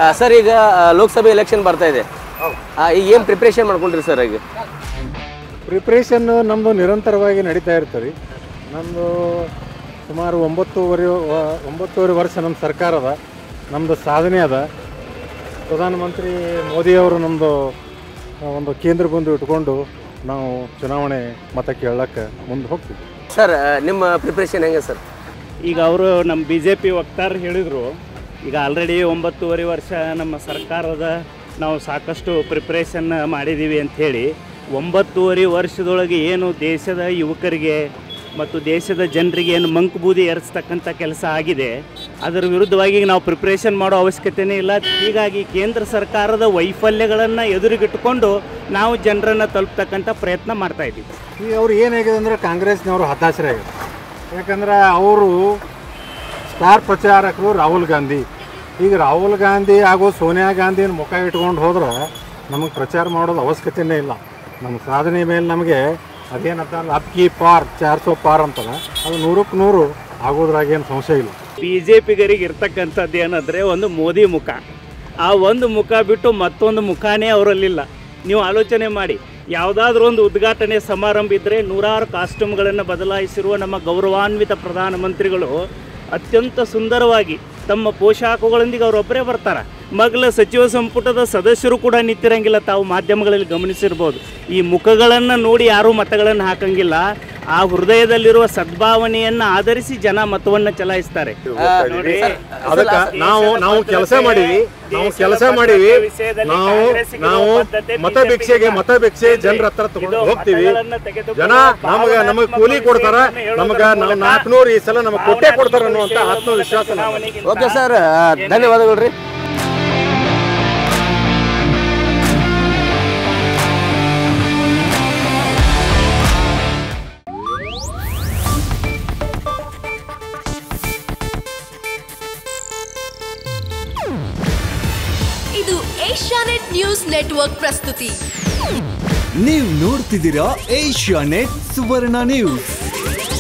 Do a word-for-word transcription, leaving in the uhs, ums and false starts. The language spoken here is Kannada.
ಸರ್ ಈಗ ಲೋಕಸಭೆ ಎಲೆಕ್ಷನ್ ಬರ್ತಾ ಇದೆ, ಈಗ ಏನು ಪ್ರಿಪ್ರೇಷನ್ ಮಾಡ್ಕೊಂಡ್ರಿ ಸರ್? ಈಗ ಪ್ರಿಪ್ರೇಷನ್ ನಮ್ಮದು ನಿರಂತರವಾಗಿ ನಡೀತಾ ಇರ್ತದೆ. ನಮ್ಮದು ಸುಮಾರು ಒಂಬತ್ತೂವರೆ ಒಂಬತ್ತೂವರೆ ವರ್ಷ ನಮ್ಮ ಸರ್ಕಾರ ಅದ, ನಮ್ಮದು ಸಾಧನೆ ಅದ. ಪ್ರಧಾನಮಂತ್ರಿ ಮೋದಿಯವರು ನಮ್ಮದು ಒಂದು ಕೇಂದ್ರ ಬಂದು ಇಟ್ಕೊಂಡು ನಾವು ಚುನಾವಣೆ ಮತ ಕೇಳಕ್ಕೆ ಮುಂದೆ ಹೋಗ್ತೀವಿ. ಸರ್ ನಿಮ್ಮ ಪ್ರಿಪ್ರೇಷನ್ ಹೆಂಗೆ ಸರ್? ಈಗ ಅವರು ನಮ್ಮ ಬಿ ಜೆ ಪಿ ವಕ್ತಾರರು ಹೇಳಿದರು, ಈಗ ಆಲ್ರೆಡಿ ಒಂಬತ್ತೂವರೆ ವರ್ಷ ನಮ್ಮ ಸರ್ಕಾರದ ನಾವು ಸಾಕಷ್ಟು ಪ್ರಿಪ್ರೇಷನ್ ಮಾಡಿದ್ದೀವಿ ಅಂಥೇಳಿ. ಒಂಬತ್ತೂವರೆ ವರ್ಷದೊಳಗೆ ಏನು ದೇಶದ ಯುವಕರಿಗೆ ಮತ್ತು ದೇಶದ ಜನರಿಗೆ ಏನು ಮಂಕುಬೂದಿ ಏರಿಸ್ತಕ್ಕಂಥ ಕೆಲಸ ಆಗಿದೆ, ಅದರ ವಿರುದ್ಧವಾಗಿ ನಾವು ಪ್ರಿಪ್ರೇಷನ್ ಮಾಡೋ ಅವಶ್ಯಕತೆಯೇ ಇಲ್ಲ. ಹೀಗಾಗಿ ಕೇಂದ್ರ ಸರ್ಕಾರದ ವೈಫಲ್ಯಗಳನ್ನು ಎದುರಿಗಿಟ್ಟುಕೊಂಡು ನಾವು ಜನರನ್ನು ತಲುಪ್ತಕ್ಕಂಥ ಪ್ರಯತ್ನ ಮಾಡ್ತಾಯಿದ್ದೀವಿ. ಈಗ ಅವ್ರು ಏನಾಗಿದೆ ಅಂದರೆ ಕಾಂಗ್ರೆಸ್ನವರು ಹತಾಶರಾಗಿದೆ. ಯಾಕಂದ್ರೆ ಅವರು ಸ್ಟಾರ್ ಪ್ರಚಾರಕರು ರಾಹುಲ್ ಗಾಂಧಿ. ಈಗ ರಾಹುಲ್ ಗಾಂಧಿ ಹಾಗೂ ಸೋನಿಯಾ ಗಾಂಧಿನ ಮುಖ ಇಟ್ಕೊಂಡು ಹೋದ್ರೆ ನಮಗೆ ಪ್ರಚಾರ ಮಾಡೋದು ಅವಶ್ಯಕತೆಯೇ ಇಲ್ಲ. ನಮ್ಮ ಸಾಧನೆ ಮೇಲೆ ನಮಗೆ ಅದೇನಂತ ಅಪ್ಕಿ ಪಾರ್ ಚಾರ್ ಸೋ ಪಾರ್ ಅಂತಲ್ಲ, ಅದು ನೂರಕ್ಕೆ ನೂರು ಆಗೋದ್ರಾಗೇನು ಸಂಶಯ ಇಲ್ಲ. ಬಿ ಜೆ ಪಿಗರಿಗೆ ಇರ್ತಕ್ಕಂಥದ್ದು ಏನಂದರೆ ಒಂದು ಮೋದಿ ಮುಖ, ಆ ಒಂದು ಮುಖ ಬಿಟ್ಟು ಮತ್ತೊಂದು ಮುಖಾನೇ ಅವರಲ್ಲಿಲ್ಲ. ನೀವು ಆಲೋಚನೆ ಮಾಡಿ, ಯಾವುದಾದ್ರೂ ಒಂದು ಉದ್ಘಾಟನೆ ಸಮಾರಂಭ ಇದ್ದರೆ ನೂರಾರು ಕಾಸ್ಟ್ಯೂಮ್ಗಳನ್ನು ಬದಲಾಯಿಸಿರುವ ನಮ್ಮ ಗೌರವಾನ್ವಿತ ಪ್ರಧಾನಮಂತ್ರಿಗಳು ಅತ್ಯಂತ ಸುಂದರವಾಗಿ ತಮ್ಮ ಪೋಷಾಕುಗಳೊಂದಿಗೆ ಅವರೊಬ್ಬರೇ ಬರ್ತಾರೆ. ಮಗ್ಲ ಸಚಿವ ಸಂಪುಟದ ಸದಸ್ಯರು ಕೂಡ ನಿಂತಿರಂಗಿಲ್ಲ, ತಾವು ಮಾಧ್ಯಮಗಳಲ್ಲಿ ಗಮನಿಸಿರ್ಬೋದು. ಈ ಮುಖಗಳನ್ನು ನೋಡಿ ಯಾರೂ ಮತಗಳನ್ನು ಹಾಕಂಗಿಲ್ಲ. ಆ ಹೃದಯದಲ್ಲಿರುವ ಸದ್ಭಾವನೆಯನ್ನು ಆಧರಿಸಿ ಜನ ಮತವನ್ನು ಚಲಾಯಿಸ್ತಾರೆ. ಅದಕ್ಕೆ ನಾವು ನಾವು ಕೆಲಸ ಮಾಡೀವಿ ನಾವು ಕೆಲಸ ಮಾಡೀವಿ ನಾವು ನಾವು ಮತ ಭಿಕ್ಷೆಗೆ ಮತ ಭಿಕ್ಷೆ ಜನರ ಹತ್ರ ತಗೊಂಡು ಹೋಗ್ತೀವಿ. ಜನ ನಮಗೆ ನಮಗೆ ಕೂಲಿ ಕೊಡ್ತಾರ, ನಮಗೆ ನಾವು ನಾಲ್ಕುನೂರು ಈ ಸಲ ನಮಗೆ ಕೊಟ್ಟೆ ಕೊಡ್ತಾರ ಅನ್ನುವಂಥ ಆತ್ಮವಿಶ್ವಾಸ. ಓಕೆ ಸರ್, ಧನ್ಯವಾದಗಳು ರೀ. ಇದು ಏಷ್ಯಾನೆಟ್ ನ್ಯೂಸ್ ನೆಟ್ವರ್ಕ್ ಪ್ರಸ್ತುತಿ. ನೀವು ನೋಡ್ತಿದ್ದೀರಾ ಏಷ್ಯಾನೆಟ್ ಸುವರ್ಣ ನ್ಯೂಸ್.